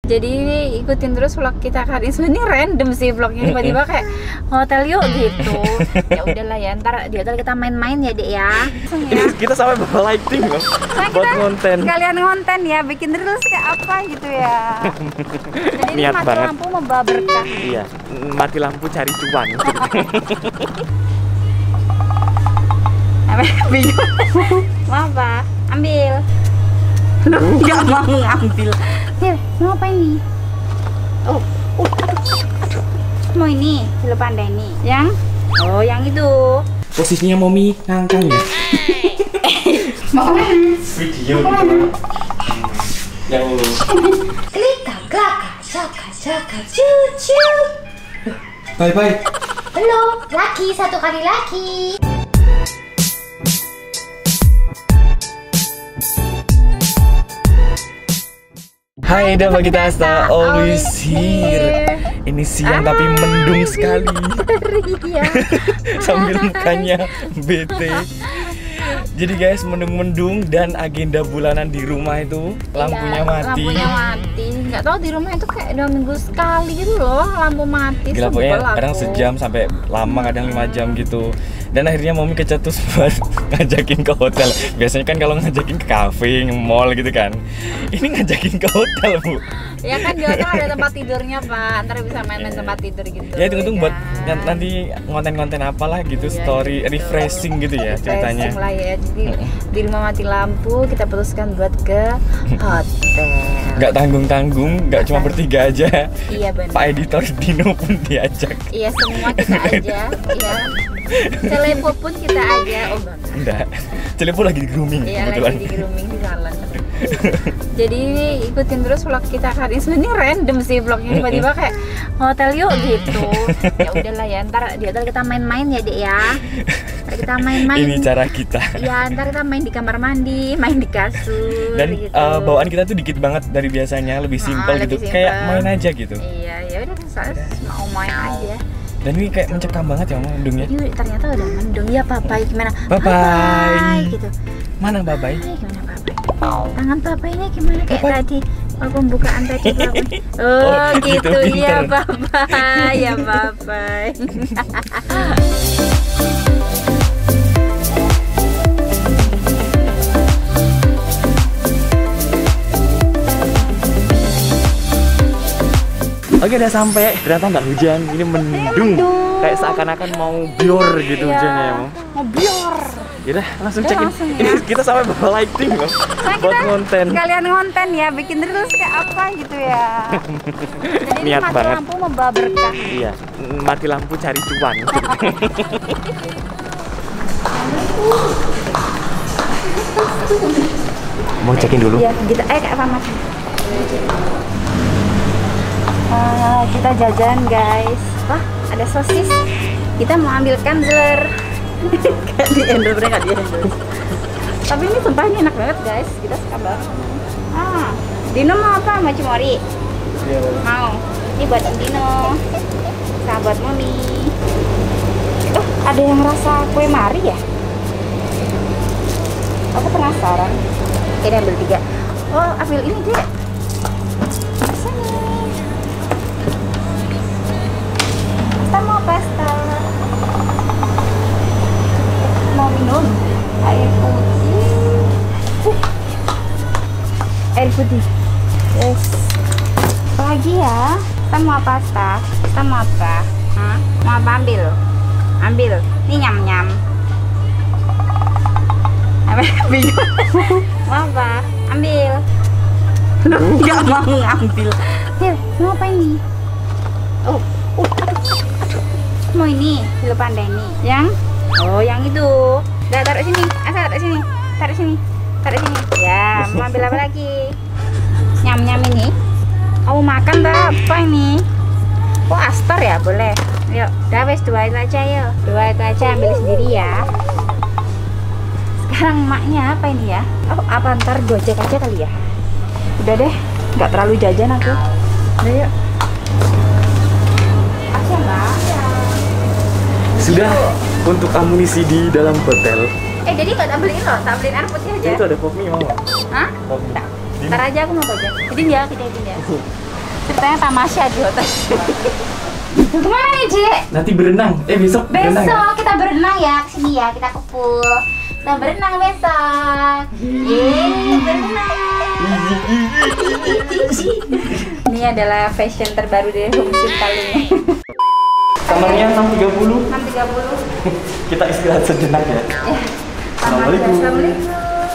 Jadi ikutin terus vlog kita kali ini. Sebenarnya random sih vlognya, tiba-tiba kayak hotel yuk gitu. Ya udahlah ya, ntar di hotel kita main-main ya Dek ya. Ini kita sampai bawa lighting loh, buat konten. Sekalian ngonten ya, bikin terus kayak apa gitu ya. Jadi ini Niat mati banget. lampu membawa berkah. Iya, mati lampu cari cuan. Bingung. Mau apa? Ambil. Nggak mau ngambil. Nih, mau apa ini? Oh, aduh. Mau ini, Halo Panda ini. Yang? Oh, yang itu. Posisinya Momi ngangkang ya. Mau mana? Video gitu. Yang ini. Klik, kakak, cucu. Bye. Halo, laki, satu kali laki. Hai Dava kita Asta, always here. Ini siang tapi mendung sekali. Iya. Sambil mukanya bete. Jadi guys, mendung-mendung dan agenda bulanan di rumah itu lampunya mati. Lampunya mati. Nggak tahu di rumah itu kayak 2 minggu sekali gitu loh, lampu mati. Gila, pokoknya Sebel kadang aku. sejam sampai lama, kadang 5 jam gitu. Dan akhirnya Momi kecetus buat ngajakin ke hotel. Biasanya kan kalau ngajakin ke kafe, mall gitu kan. Ini ngajakin ke hotel, Bu. Ya kan di hotel ada tempat tidurnya Pak, ntar bisa main-main tempat tidur gitu. Ya tunggu buat kan? nanti konten-konten apalah gitu, Iya, story gitu. refreshing gitu ya ceritanya. Refreshing lah ya. Jadi di rumah mati lampu, kita putuskan buat ke hotel. Nggak tanggung-tanggung, nggak cuma bertiga aja. Iya benar. Pak editor Dino pun diajak. Iya semua kita aja. Iya. Celepo pun kita aja. Oh enggak. Enggak. Celepo lagi di grooming Iya kebetulan. lagi di grooming di salon. Jadi ikutin terus vlog kita kali ini. Sebenarnya random sih vlognya, tiba-tiba kayak hotel yuk gitu. Ya udahlah ya, ntar di hotel kita main-main ya Dek ya. Ntar kita main-main. Ini cara kita. Ya ntar kita main di kamar mandi, main di kasur. Dan gitu. bawaan kita tuh dikit banget dari biasanya, lebih simpel gitu. lebih Kayak simpel. main aja gitu. Iya ya udah saya mau main aja. Dan ini kayak mencekam banget ya mendungnya. Jadi ternyata udah mendung ya papai gimana? Papai. Gitu. Mana babai? Gimana papai? Tangan papainya gimana kayak Papai. tadi? Waktu pembukaan tadi aku. Oh, Oh gitu, gitu ya pinter. papai, ya papai. Oke, udah sampai. Ternyata nggak hujan. Ini mendung. Kayak seakan-akan mau bior gitu hujannya ya, Mau. Mau bior. Yaudah, langsung Udah, check in. langsung ya. Ini kita sampai bawa lighting loh, buat konten. Sekalian ngonten ya, bikin terus kayak apa gitu ya. Jadi Niat ini mati banget. lampu membawa berkah. Iya, mati lampu cari cuan. Mau check in dulu? Iya, kita kayak sama. Kita jajan guys. Wah, ada sosis. Kita mau ambil kanzler. Gak di endorse, gak di endorse. Tapi ini sumpah ini enak banget guys. Kita suka banget. Dino mau apa? Mau cimori? Iya. Mau. Ini buat Om Dino. Sahabat Mami. Oh, ada yang rasa kue mari ya? Aku penasaran. Ini ambil 3. Oh, ambil ini deh. Sini. Kita mau pasta. Mau minum air putih. Air putih. Yes. Apa lagi ya? Kita mau pasta. Kita mau apa? Hah? Mau apa ambil? Ambil. Ini nyam-nyam. Bingung. Mau apa? Ambil. Nggak mau ngambil. Hil, mau apa ini? Oh, aduh. Mau ini, Halo Panda ini. Yang? Oh, yang itu. Udah, taruh sini. Asal taruh sini. Taruh sini. Taruh sini. Ya, mau ambil apa lagi? Nyam-nyam ini. Kamu makan tak apa ini? Oh, Astor ya? Boleh. Yuk, udah wes 2 itu aja yuk. 2 itu aja ambil sendiri ya. Sekarang maknya apa ini ya? Oh, apa ntar gojek aja kali ya? Udah deh, nggak terlalu jajan aku. Udah yuk. Aja mbak. Sudah untuk amunisi di dalam hotel. Jadi nggak tak beliin loh, tak beliin air putih aja. Itu ada pop mie mau nggak? Hah? Pop mie. Ntar aja aku mau gojek. Jadi ya, kita. Ceritanya tamasya di hotel. Kemana nih, Cik? Nanti berenang. Besok berenang. Besok kita berenang ya, kesini ya, kita ke pool. Kita berenang besok. Yeay, berenang. Ini adalah fashion terbaru dari Homestay kali ini. Kamarnya 6.30. 6.30. Kita istirahat sejenak ya. Assalamualaikum. Assalamualaikum.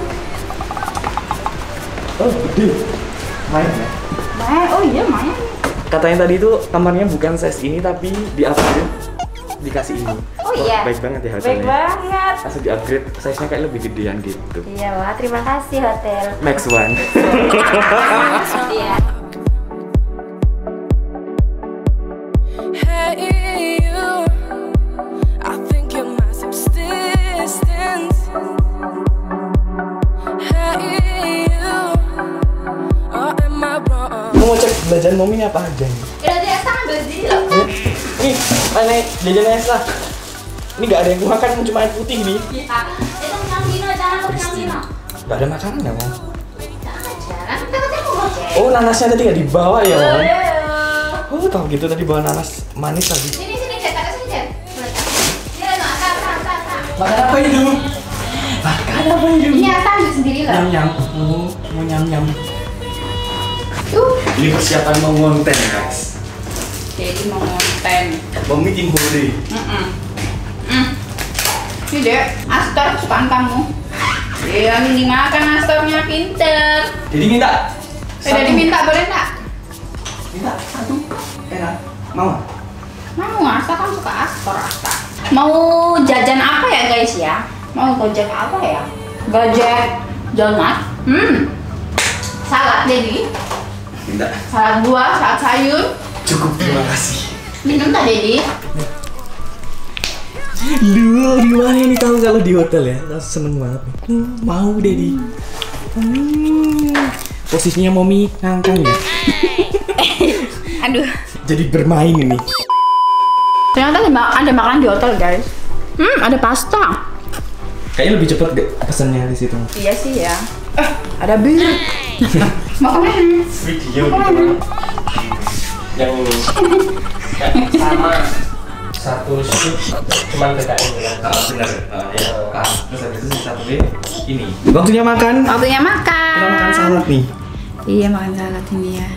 Oh, gede. Main ya? Main, oh iya main. Katanya tadi itu kamarnya bukan size ini tapi di-upgrade dikasih ini. Oh iya. Baik banget ya hotelnya. Baik banget. Langsung di-upgrade, size-nya kayak lebih gedean gitu. Iya, wah terima kasih hotel. Max One. Iya. Hey you, I think you're my subsistence. Hey you, or am I wrong? Mau cek belanjaan Momi apa aja nih? Ya udah ya sama beli loh. Nih, mana jajannya Esla? Ini nggak ada yang gua makan, cuma air putih nih. Iya. Itu yang Dino, jangan lupa yang Dino. Nggak ada makanan ya, Mom? Jangan, kita mau ngoceh. Oh, nanasnya tadi nggak dibawa ya, Mom? Iya. Oh, tau gitu tadi bawa nanas manis lagi. Sini, Jet, taruh sini, Jet. Iya, no, tak. Makan apa itu? Makan apa itu? Ini Ata ambil sendiri loh. Nyam-nyam. Oh, mau nyam-nyam. Ini persiapan mau ngonten, guys. Jadi mau ngonten. Momi tim hore. Ini dek, Astor kesukaan kamu. Iya, ini makan Astornya pinter. Jadi minta. Jadi minta boleh nggak? Minta satu. Enak. Mau? Mau Asta kan suka Astor Asta. Mau jajan apa ya guys ya? Mau gojek apa ya? Gojek donat. Salad Dedi. Minta. Salad buah, salad sayur. Cukup, terima kasih. Minum tak Dedi? Lu gimana ini tahu kalau di hotel ya? Seneng banget. Mau Dedi. Posisinya Momi ngangkang ya. Aduh. Jadi bermain ini. Ternyata ada makanan di hotel guys. Ada pasta. Kayaknya lebih cepet deh pesannya di situ. Iya sih ya. Ada bir. Mau kemana? Video gitu. Yang ini. Sama satu sup cuman beda ini kan. Benar. Ya. Terus habis itu satu ini. Waktunya makan. Waktunya makan. Kita makan salad nih. Iya makan salad ini ya.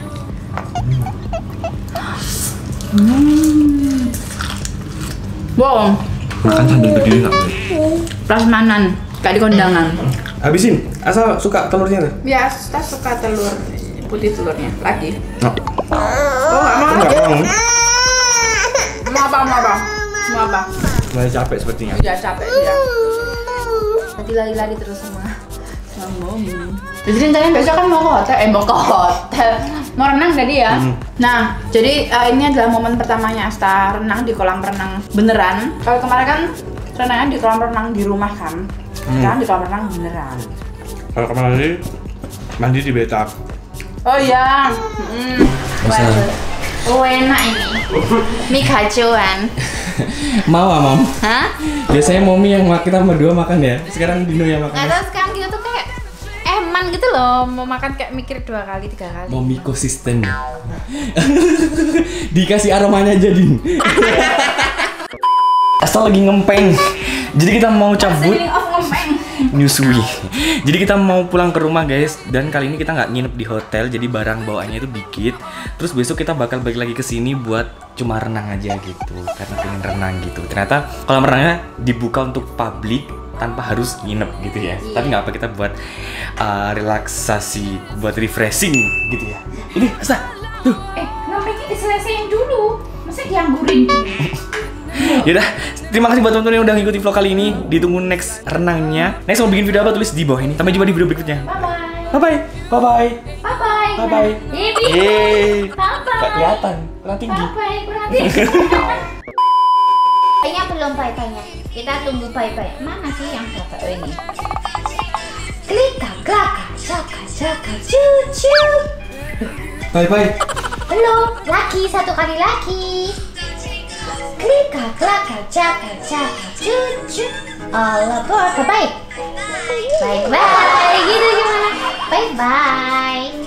Wow. Makan sambil berdiri nggak boleh. Prasmanan, kayak di kondangan. Habisin. Asal suka telurnya tuh. Biasa suka telur putih telurnya. Lagi. No. Oh, mau Nggak mau. Mau apa? Mulai capek sepertinya. Udah capek ya. Tadi lari-lari terus sama Momi. Jadi rencananya besok kan mau ke hotel, mau renang tadi ya. Nah, jadi ini adalah momen pertamanya Asta renang di kolam renang beneran. Kalau kemarin kan renangnya di kolam renang di rumah kan, sekarang di kolam renang beneran. Kalau kemarin mandi di bathtub. Oh iya. Oh enak ini. Mie kacauan. Mau Mam? Hah? Biasanya Momi yang kita berdua makan ya. Sekarang Dino yang makan. Atau sekarang kita tuh kayak eman gitu loh, mau makan kayak mikir 2 kali 3 kali. Momi konsisten. Dikasih aromanya aja Din. Asal lagi ngempeng. Jadi kita mau cabut. Nyusui. Jadi kita mau pulang ke rumah guys. Dan kali ini kita nggak nginep di hotel. Jadi barang bawaannya itu dikit. Terus besok kita bakal balik lagi ke sini buat cuma renang aja gitu. Karena pengen renang gitu. Ternyata kolam renangnya dibuka untuk publik tanpa harus nginep gitu ya. Tapi nggak apa, kita buat relaksasi, buat refreshing gitu ya. Ini Asa, tuh. Kenapa ini diselesaikan dulu? Masa dianggurin gini? Yaudah, terima kasih buat teman-teman yang udah ngikutin vlog kali ini. Ditunggu next renangnya. Next mau bikin video apa tulis di bawah ini. Sampai jumpa di video berikutnya. Bye-bye. Bye-bye. Bye-bye. Bye-bye. Bye-bye. Yeay. Bye-bye. Gak kelihatan, kurang tinggi. Bye-bye. Kurang tinggi. Kayaknya belum bye-bye-nya. Kita tunggu bye-bye. Mana sih yang bapak ini? Klika, klaka, caka, caka, cucu. Bye-bye. Belum. Lagi, 1 kali lagi. Klika, klaka, caka, caka, cucu. All aboard. Bye-bye. Bye-bye. Gitu gimana? Bye-bye.